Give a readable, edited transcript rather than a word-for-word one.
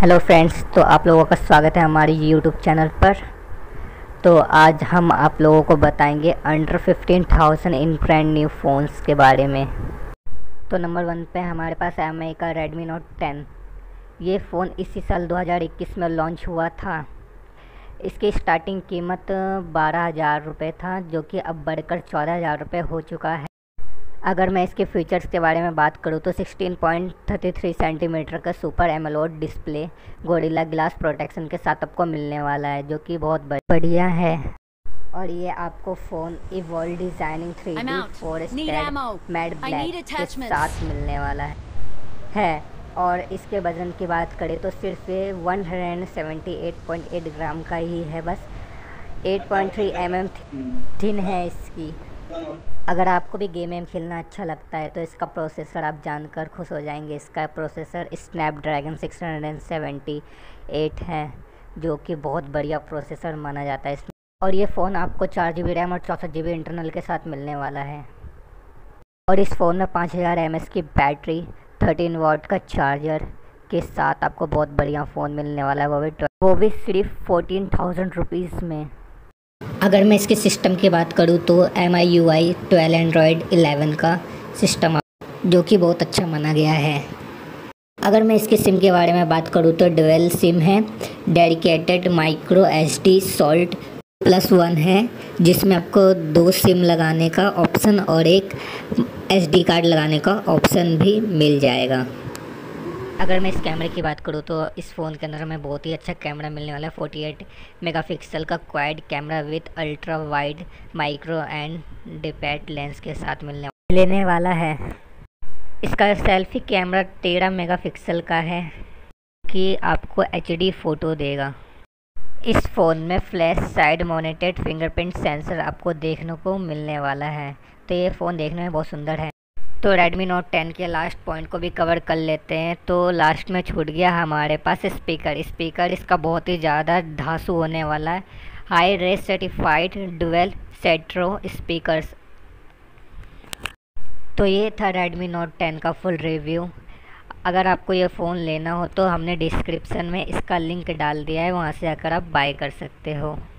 Hello friends, तो आप लोगों का स्वागत है हमारी यूट्यूब चैनल पर। तो आज हम आप लोगों को बताएंगे under 15,000 in brand new phones के बारे में। तो नंबर 1 पे हमारे पास एमआई का रेडमी नोट 10। ये फ़ोन इसी साल 2021 में लॉन्च हुआ था। इसकी स्टार्टिंग कीमत 12,000 रुपये था, जो कि अब बढ़कर 14,000 रुपये हो चुका है। अगर मैं इसके फीचर्स के बारे में बात करूँ तो 16.33 सेंटीमीटर का super AMOLED display Gorilla glass protection के साथ आपको मिलने वाला है, जो कि बहुत बढ़िया है। और ये आपको phone evolve designing 3D frosted matte black के साथ मिलने वाला है। और इसके वज़न की बात करें तो सिर्फ ये 178.8 ग्राम का ही है, बस 8.3 mm थिन है इसकी। अगर आपको भी गेम खेलना अच्छा लगता है तो इसका प्रोसेसर आप जानकर खुश हो जाएंगे। इसका प्रोसेसर स्नैपड्रैगन 678 है, जो कि बहुत बढ़िया प्रोसेसर माना जाता है इसमें। और ये फ़ोन आपको 4GB रैम और 64GB इंटरनल के साथ मिलने वाला है। और इस फ़ोन में 5000 mAh की बैटरी, 13 वाट का चार्जर के साथ आपको बहुत बढ़िया फ़ोन मिलने वाला है, वो भी सिर्फ 14,000 रुपीज़ में। अगर मैं इसके सिस्टम की बात करूँ तो MIUI 12 एंड्रॉयड 11 का सिस्टम, जो कि बहुत अच्छा माना गया है। अगर मैं इसके सिम के बारे में बात करूँ तो डुअल सिम है, डेडिकेटेड माइक्रो SD सॉल्ट +1 है, जिसमें आपको 2 सिम लगाने का ऑप्शन और एक SD कार्ड लगाने का ऑप्शन भी मिल जाएगा। अगर मैं इस कैमरे की बात करूँ तो इस फ़ोन के अंदर हमें बहुत ही अच्छा कैमरा मिलने वाला है। 48 मेगापिक्सल का quad camera with ultra wide micro and depth lens के साथ लेने वाला है। इसका सेल्फी कैमरा 13 मेगापिक्सल का है, कि आपको HD फ़ोटो देगा। इस फ़ोन में flash side mounted fingerprint sensor आपको देखने को मिलने वाला है। तो ये फ़ोन देखने में बहुत सुंदर है। तो रेडमी नोट 10 के लास्ट पॉइंट को भी कवर कर लेते हैं। तो लास्ट में छूट गया हमारे पास स्पीकर इसका बहुत ही ज़्यादा धांसू होने वाला है। Hi res certified dual stereo speakers. तो ये था रेडमी नोट 10 का फुल रिव्यू। अगर आपको ये फ़ोन लेना हो तो हमने डिस्क्रिप्शन में इसका लिंक डाल दिया है, वहाँ से आकर आप बाय कर सकते हो।